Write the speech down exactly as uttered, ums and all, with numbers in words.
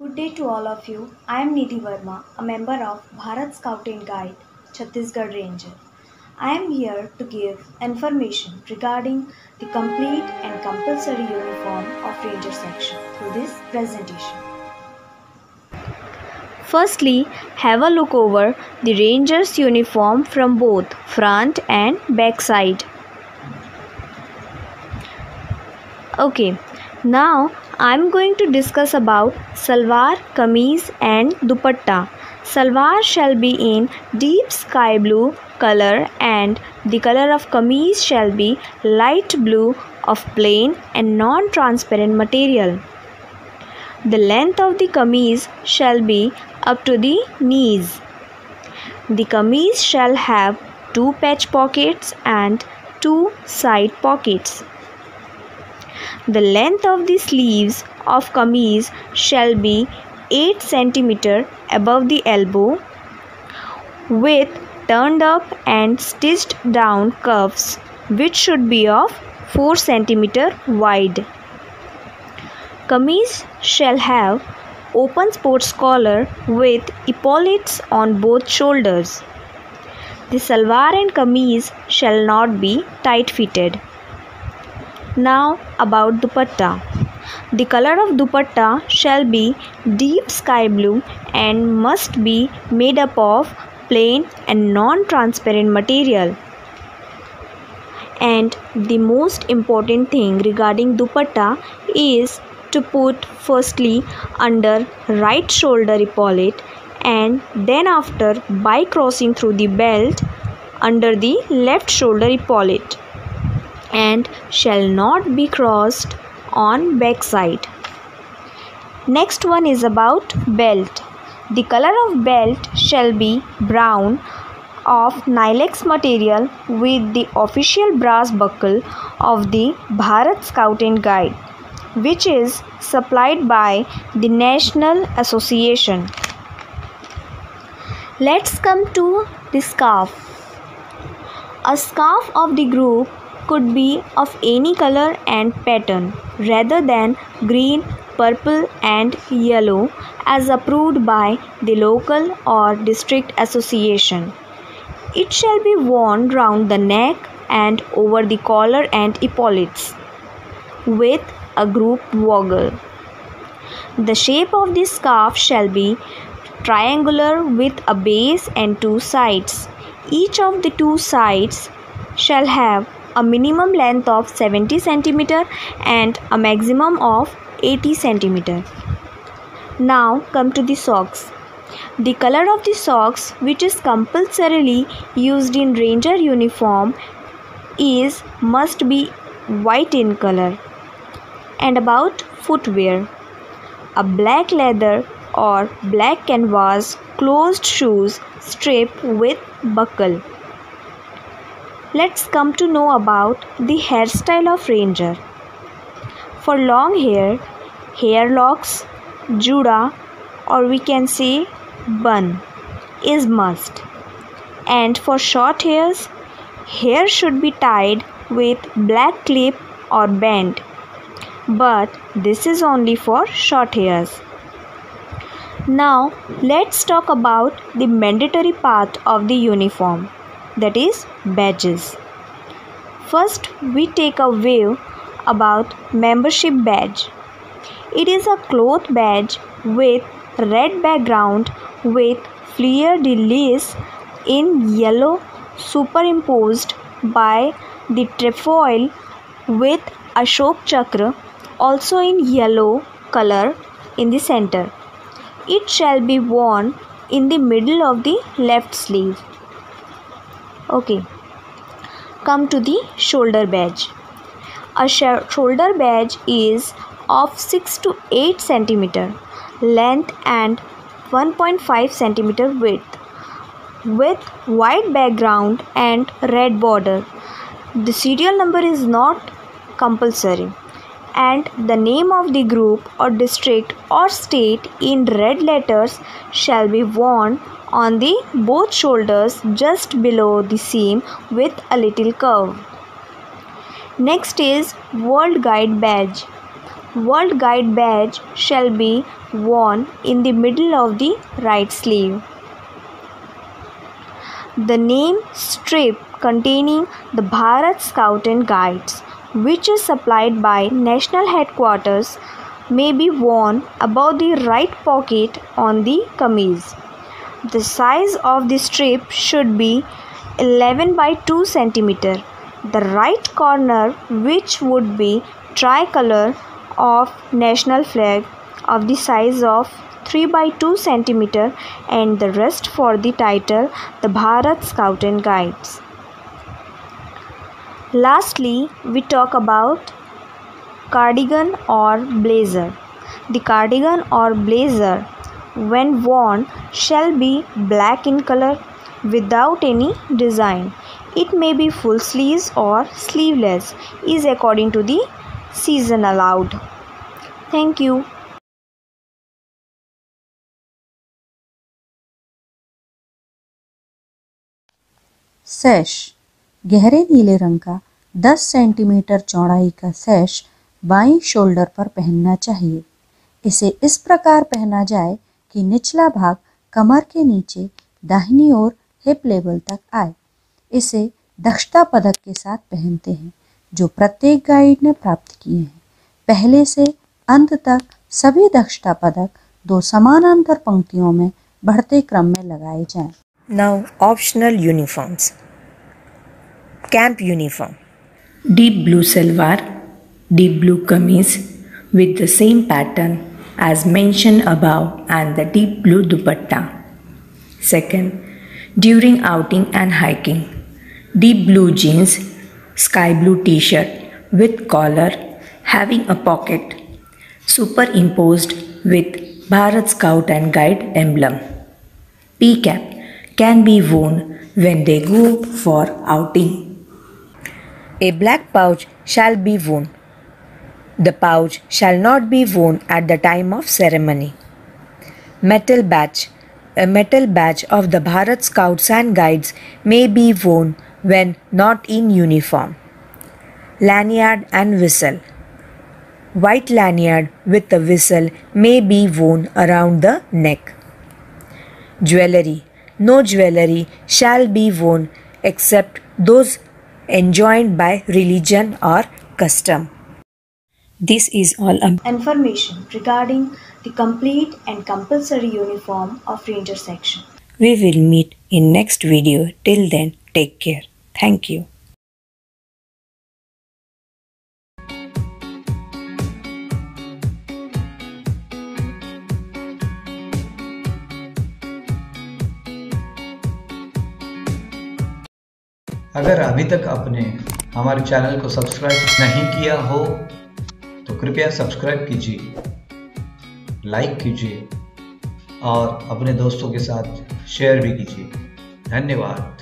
Good day to all of you. I am Nidhi Verma, a member of Bharat Scout and Guide, Chhattisgarh Ranger. I am here to give information regarding the complete and compulsory uniform of Ranger section through this presentation. Firstly, have a look over the Ranger's uniform from both front and back side. Okay, now I am going to discuss about salwar, kameez and dupatta. Salwar shall be in deep sky blue color and the color of kameez shall be light blue of plain and non-transparent material. The length of the kameez shall be up to the knees. The kameez shall have two patch pockets and two side pockets. The length of the sleeves of kameez shall be eight centimeters above the elbow with turned up and stitched down cuffs which should be of four centimeters wide. Kameez shall have open sports collar with epaulets on both shoulders. The salwar and kameez shall not be tight fitted. Now about dupatta. The color of dupatta shall be deep sky blue and must be made up of plain and non-transparent material. And the most important thing regarding dupatta is to put firstly under right shoulder epaulet and then after by crossing through the belt under the left shoulder epaulet, and shall not be crossed on back side. Next one is about belt. The color of belt shall be brown of Nylex material with the official brass buckle of the Bharat Scout and Guide, which is supplied by the National Association. Let's come to the scarf. A scarf of the group could be of any color and pattern rather than green, purple and yellow as approved by the local or district association. It shall be worn round the neck and over the collar and epaulets with a group woggle. The shape of the scarf shall be triangular with a base and two sides. Each of the two sides shall have a minimum length of seventy centimeters and a maximum of eighty centimeters. Now come to the socks. The color of the socks which is compulsorily used in Ranger uniform is must be white in color. And about footwear, a black leather or black canvas closed shoes strip with buckle. Let's come to know about the hairstyle of Ranger. For long hair, hair locks, juda or we can say bun is must. And for short hairs, hair should be tied with black clip or band. But this is only for short hairs. Now let's talk about the mandatory part of the uniform, that is badges. First we take a view about membership badge. It is a cloth badge with red background with fleur-de-lis in yellow superimposed by the trefoil with Ashok Chakra also in yellow color in the center. It shall be worn in the middle of the left sleeve. Okay, come to the shoulder badge. A sh- shoulder badge is of six to eight centimeters length and one point five centimeters width with white background and red border. The serial number is not compulsory and the name of the group or district or state in red letters shall be worn on the both shoulders just below the seam with a little curve. Next is World Guide badge. World Guide badge shall be worn in the middle of the right sleeve. The name strip containing the Bharat Scout and Guides, which is supplied by National Headquarters, may be worn above the right pocket on the kameez. The size of the strip should be eleven by two centimeters. The right corner, which would be tricolor of national flag, of the size of three by two centimeters, and the rest for the title the Bharat Scout and Guides. Lastly, we talk about cardigan or blazer. The cardigan or blazer, when worn, shall be black in color without any design. It may be full sleeves or sleeveless, is according to the season allowed. Thank you. सैश, गहरे नीले रंग का दस centimetre चौड़ाई का सैश बाईं shoulder पर पहनना चाहिए। इसे इस प्रकार पहना जाए कि निचला भाग कमर के नीचे दाहिनी ओर हिप लेवल तक आए। इसे दक्षता पदक के साथ पहनते हैं जो प्रत्येक गाइड ने प्राप्त किए हैं। पहले से अंत तक सभी दक्षता पदक दो समानांतर पंक्तियों में बढ़ते क्रम में लगाए जाएं। Now optional uniforms. Camp uniform. Deep blue salwar, deep blue kameez with the same pattern as mentioned above and the deep blue dupatta. Second, during outing and hiking, deep blue jeans, sky blue t-shirt with collar having a pocket superimposed with Bharat Scout and Guide emblem. P-cap can be worn when they go for outing. A black pouch shall be worn. The pouch shall not be worn at the time of ceremony. Metal badge. A metal badge of the Bharat Scouts and Guides may be worn when not in uniform. Lanyard and whistle. White lanyard with a whistle may be worn around the neck. Jewelry. No jewelry shall be worn except those enjoined by religion or custom. This is all information regarding the complete and compulsory uniform of Ranger section. We will meet in next video. Till then, take care. Thank you. अगर अभी तक आपने हमारे channel को subscribe नहीं किया हो तो कृपया सब्सक्राइब कीजिए, लाइक कीजिए और अपने दोस्तों के साथ शेयर भी कीजिए। धन्यवाद।